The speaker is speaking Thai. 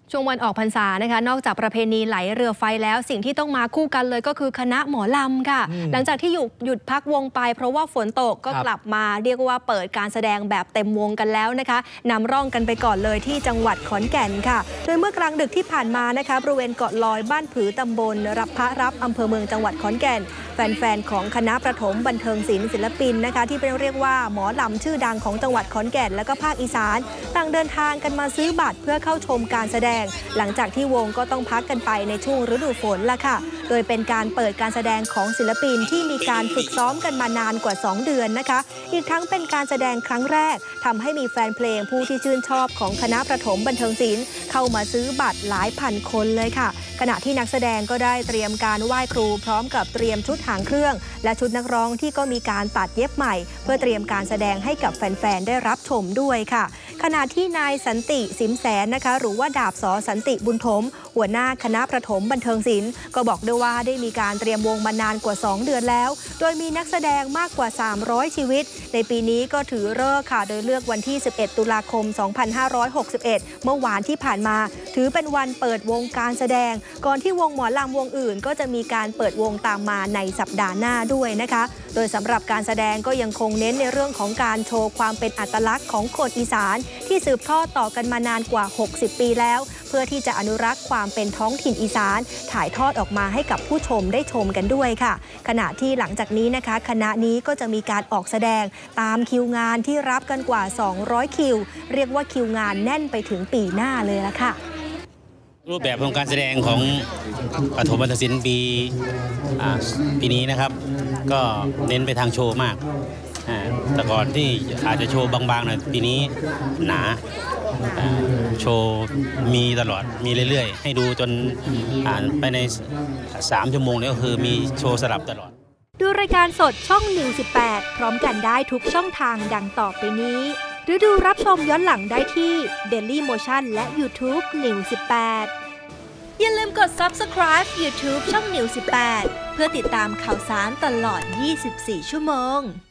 ช่วงวันออกพรรษานะคะนอกจากประเพณีไหลเรือไฟแล้วสิ่งที่ต้องมาคู่กันเลยก็คือคณะหมอลำค่ะหลังจากที่หยุดพักวงไปเพราะว่าฝนตกก็กลับมาเรียกว่าเปิดการแสดงแบบเต็มวงกันแล้วนะคะนำร่องกันไปก่อนเลยที่จังหวัดขอนแก่นค่ะโดยเมื่อกลางดึกที่ผ่านมานะคะบริเวณเกาะลอยบ้านผือตำบลรับอำเภอเมืองจังหวัดขอนแก่นแฟนๆของคณะประถมบันเทิงศิลปินนะคะที่เป็นเรียกว่าหมอลำชื่อดังของจังหวัดขอนแก่นและก็ภาคอีสานต่างเดินทางกันมาซื้อบัตรเพื่อเข้าชมการแสดงหลังจากที่วงก็ต้องพักกันไปในช่วงฤดูฝนละค่ะโดยเป็นการเปิดการแสดงของศิลปินที่มีการฝึกซ้อมกันมานานกว่า2เดือนนะคะอีกทั้งเป็นการแสดงครั้งแรกทำให้มีแฟนเพลงผู้ที่ชื่นชอบของคณะประถมบันเทิงศิลป์เข้ามาซื้อบัตรหลายพันคนเลยค่ะขณะที่นักแสดงก็ได้เตรียมการไหว้ครูพร้อมกับเตรียมชุดหางเครื่องและชุดนักร้องที่ก็มีการตัดเย็บใหม่เพื่อเตรียมการแสดงให้กับแฟนๆได้รับชมด้วยค่ะขณะที่นายสันติสิมแสนนะคะหรือว่าดาบส.สันติบุญถมหัวหน้าคณะประถมบันเทิงศิลป์ก็บอกด้วยว่าได้มีการเตรียมวงมานานกว่า2เดือนแล้วโดยมีนักแสดงมากกว่า300ชีวิตในปีนี้ก็ถือฤกษ์ค่ะโดยเลือกวันที่11ตุลาคม2561เมื่อวานที่ผ่านมาถือเป็นวันเปิดวงการแสดงก่อนที่วงหมอลำวงอื่นก็จะมีการเปิดวงตามมาในสัปดาห์หน้าด้วยนะคะโดยสำหรับการแสดงก็ยังคงเน้นในเรื่องของการโชว์ความเป็นอัตลักษณ์ของคนอีสานที่สืบทอดต่อกันมานานกว่า60ปีแล้วเพื่อที่จะอนุรักษ์ความเป็นท้องถิ่นอีสานถ่ายทอดออกมาให้กับผู้ชมได้ชมกันด้วยค่ะขณะที่หลังจากนี้นะคะคณะนี้ก็จะมีการออกแสดงตามคิวงานที่รับกันกว่า200คิวเรียกว่าคิวงานแน่นไปถึงปีหน้าเลยละค่ะรูปแบบของการแสดงของประถมบันเทิงศิลป์ปีนี้นะครับก็เน้นไปทางโชว์มากแต่ก่อนที่อาจจะโชว์บางๆหน่อยปีนี้หนาโชว์มีตลอดมีเรื่อยๆให้ดูจนไปใน3ชั่วโมงนี้ก็คือมีโชว์สลับตลอดดูรายการสดช่องนิว18พร้อมกันได้ทุกช่องทางดังต่อไปนี้หรือดูรับชมย้อนหลังได้ที่ Daily Motion และ YouTube News 18อย่าลืมกด Subscribe YouTube ช่อง News 18เพื่อติดตามข่าวสารตลอด24ชั่วโมง